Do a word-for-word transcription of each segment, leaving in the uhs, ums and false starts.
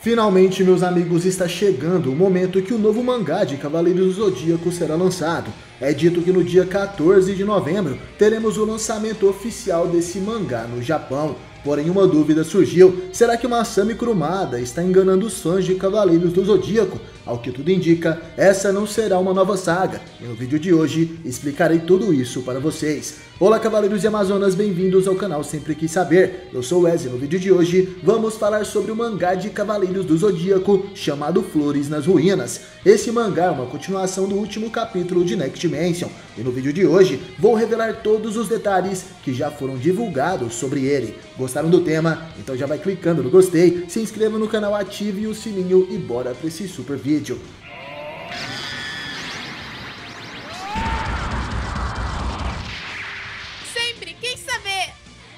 Finalmente, meus amigos, está chegando o momento que o novo mangá de Cavaleiros do Zodíaco será lançado. É dito que no dia quatorze de novembro teremos o lançamento oficial desse mangá no Japão. Porém, uma dúvida surgiu: será que Masami Kurumada está enganando os fãs de Cavaleiros do Zodíaco? Ao que tudo indica, essa não será uma nova saga, e no vídeo de hoje explicarei tudo isso para vocês. Olá, Cavaleiros e Amazonas, bem-vindos ao canal Sempre Quis Saber. Eu sou o Wesley. No vídeo de hoje vamos falar sobre o mangá de Cavaleiros do Zodíaco chamado Flores nas Ruínas. Esse mangá é uma continuação do último capítulo de Next Dimension, e no vídeo de hoje vou revelar todos os detalhes que já foram divulgados sobre ele. Gostaram do tema? Então já vai clicando no gostei, se inscreva no canal, ative o sininho e bora para esse super vídeo. Sempre quis saber!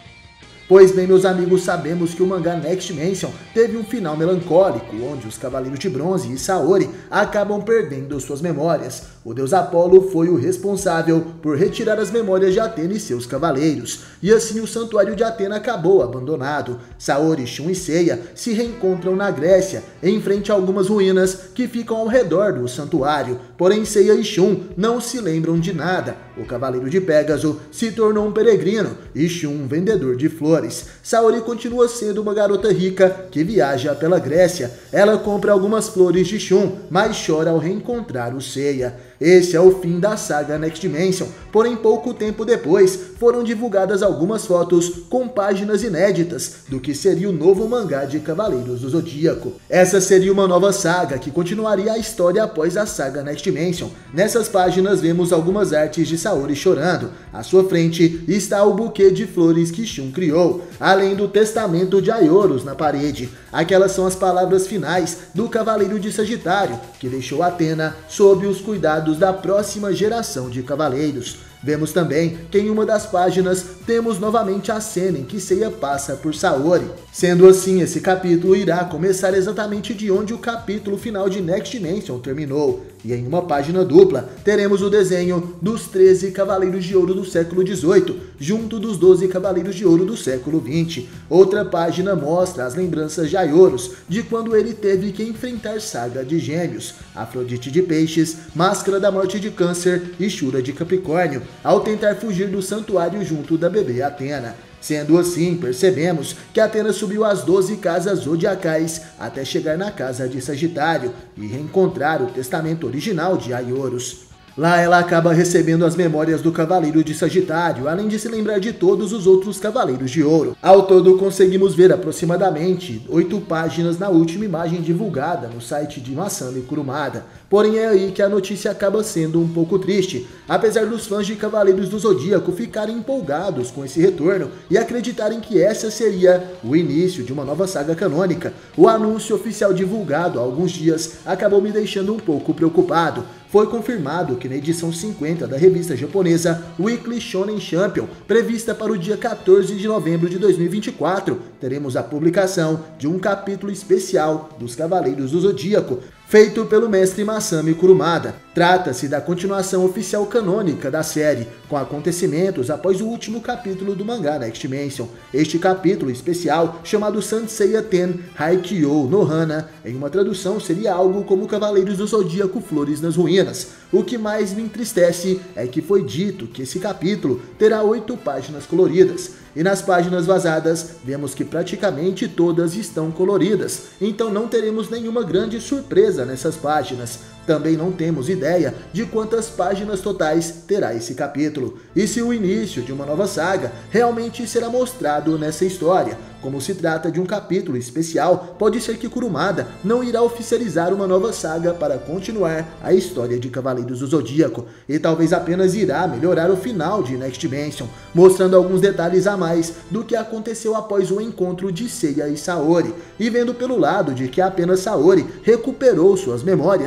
Pois bem, meus amigos, sabemos que o mangá Next Dimension teve um final melancólico, onde os Cavaleiros de Bronze e Saori acabam perdendo suas memórias. O deus Apolo foi o responsável por retirar as memórias de Atena e seus cavaleiros, e assim o santuário de Atena acabou abandonado. Saori, Shun e Seiya se reencontram na Grécia, em frente a algumas ruínas que ficam ao redor do santuário. Porém, Seiya e Shun não se lembram de nada. O Cavaleiro de Pégaso se tornou um peregrino e Shun um vendedor de flores. Saori continua sendo uma garota rica que viaja pela Grécia. Ela compra algumas flores de Shun, mas chora ao reencontrar o Seiya. Esse é o fim da saga Next Dimension, porém pouco tempo depois foram divulgadas algumas fotos com páginas inéditas do que seria o novo mangá de Cavaleiros do Zodíaco. Essa seria uma nova saga que continuaria a história após a saga Next Dimension. Nessas páginas vemos algumas artes de Saori chorando. À sua frente está o buquê de flores que Shun criou, além do testamento de Aioros na parede. Aquelas são as palavras finais do Cavaleiro de Sagitário, que deixou Atena sob os cuidados da próxima geração de cavaleiros. Vemos também que em uma das páginas temos novamente a cena em que Seiya passa por Saori. Sendo assim, esse capítulo irá começar exatamente de onde o capítulo final de Next Dimension terminou. E em uma página dupla, teremos o desenho dos treze Cavaleiros de Ouro do século dezoito, junto dos doze Cavaleiros de Ouro do século vinte. Outra página mostra as lembranças de Aioros, de quando ele teve que enfrentar Saga de Gêmeos, Afrodite de Peixes, Máscara da Morte de Câncer e Shura de Capricórnio, ao tentar fugir do santuário junto da bebê Atena. Sendo assim, percebemos que Atena subiu as doze casas zodiacais até chegar na casa de Sagitário e reencontrar o testamento original de Aioros. Lá ela acaba recebendo as memórias do Cavaleiro de Sagitário, além de se lembrar de todos os outros Cavaleiros de Ouro. Ao todo, conseguimos ver aproximadamente oito páginas na última imagem divulgada no site de Masami Kurumada. Porém, é aí que a notícia acaba sendo um pouco triste. Apesar dos fãs de Cavaleiros do Zodíaco ficarem empolgados com esse retorno e acreditarem que essa seria o início de uma nova saga canônica, o anúncio oficial divulgado há alguns dias acabou me deixando um pouco preocupado. Foi confirmado que na edição cinquenta da revista japonesa Weekly Shonen Champion, prevista para o dia quatorze de novembro de dois mil e vinte e quatro, teremos a publicação de um capítulo especial dos Cavaleiros do Zodíaco, feito pelo mestre Masami Kurumada. Trata-se da continuação oficial canônica da série, com acontecimentos após o último capítulo do mangá Next Dimension. Este capítulo especial, chamado Sanseiya Ten Haikyou no Hana, em uma tradução seria algo como Cavaleiros do Zodíaco Flores nas Ruínas. O que mais me entristece é que foi dito que esse capítulo terá oito páginas coloridas, e nas páginas vazadas vemos que praticamente todas estão coloridas, então não teremos nenhuma grande surpresa nessas páginas. Também não temos ideia de quantas páginas totais terá esse capítulo, e se o início de uma nova saga realmente será mostrado nessa história. Como se trata de um capítulo especial, pode ser que Kurumada não irá oficializar uma nova saga para continuar a história de Cavaleiros do Zodíaco, e talvez apenas irá melhorar o final de Next Dimension, mostrando alguns detalhes a mais do que aconteceu após o encontro de Seiya e Saori. E vendo pelo lado de que apenas Saori recuperou suas memórias, pode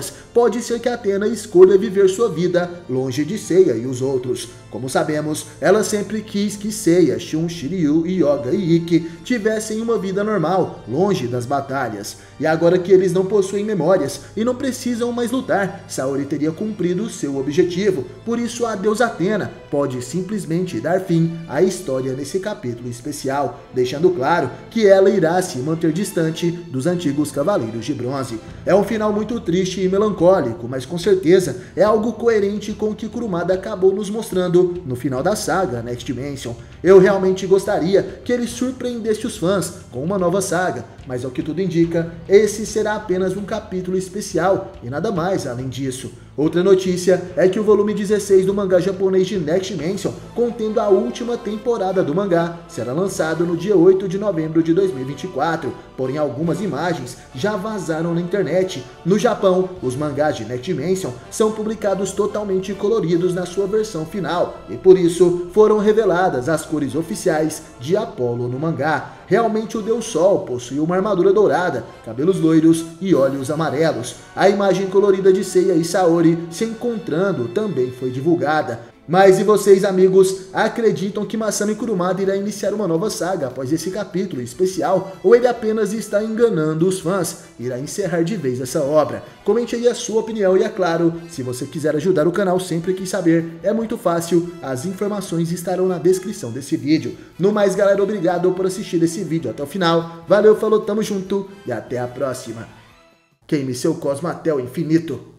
pode ser que Athena escolha viver sua vida longe de Seiya e os outros. Como sabemos, ela sempre quis que Seiya, Shun, Shiryu, Yoga e Ikki tivessem uma vida normal, longe das batalhas. E agora que eles não possuem memórias e não precisam mais lutar, Saori teria cumprido seu objetivo. Por isso a deusa Athena pode simplesmente dar fim à história nesse capítulo especial, deixando claro que ela irá se manter distante dos antigos Cavaleiros de Bronze. É um final muito triste e melancólico, mas com certeza é algo coerente com o que Kurumada acabou nos mostrando no final da saga Next Dimension. Eu realmente gostaria que ele surpreendesse os fãs com uma nova saga, mas ao que tudo indica, esse será apenas um capítulo especial e nada mais além disso. Outra notícia é que o volume dezesseis do mangá japonês de Next Dimension, contendo a última temporada do mangá, será lançado no dia oito de novembro de dois mil e vinte e quatro, porém algumas imagens já vazaram na internet. No Japão, os mangás de Next Dimension são publicados totalmente coloridos na sua versão final, e por isso foram reveladas as cores oficiais de Apollo no mangá. Realmente o Deus Sol possui uma armadura dourada, cabelos loiros e olhos amarelos. A imagem colorida de Seiya e Saori se encontrando também foi divulgada. Mas e vocês, amigos, acreditam que Masami Kurumada irá iniciar uma nova saga após esse capítulo especial, ou ele apenas está enganando os fãs? Irá encerrar de vez essa obra? Comente aí a sua opinião e, é claro, se você quiser ajudar o canal sempre quis saber, é muito fácil, as informações estarão na descrição desse vídeo. No mais, galera, obrigado por assistir esse vídeo até o final. Valeu, falou, tamo junto e até a próxima. Queime seu cosmo até o infinito.